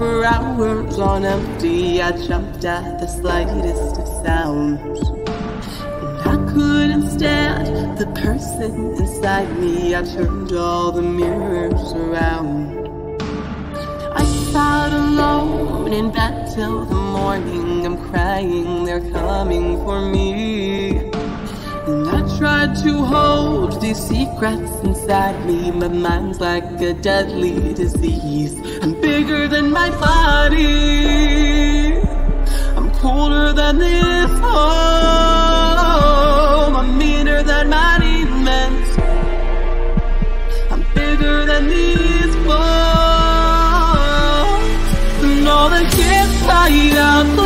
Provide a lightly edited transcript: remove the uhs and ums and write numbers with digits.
for hours on empty. I jumped at the slightest of sounds, and I couldn't stand the person inside me. I turned all the mirrors around. I sat alone in bed till the morning. I'm crying, they're coming for me. And I tried to hold these secrets inside me. My mind's like a deadly disease. I'm bigger than my body. I'm colder than this home. I'm meaner than my demons. I'm bigger than these walls. And all the kids hide out.